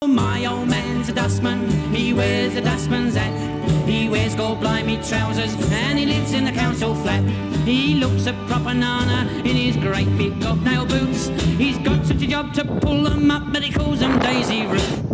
My old man's a dustman, he wears a dustman's hat. He wears gold-blimey trousers and he lives in the council flat. He looks a proper nana in his great big hobnail boots. He's got such a job to pull them up, but he calls them Daisy Roots.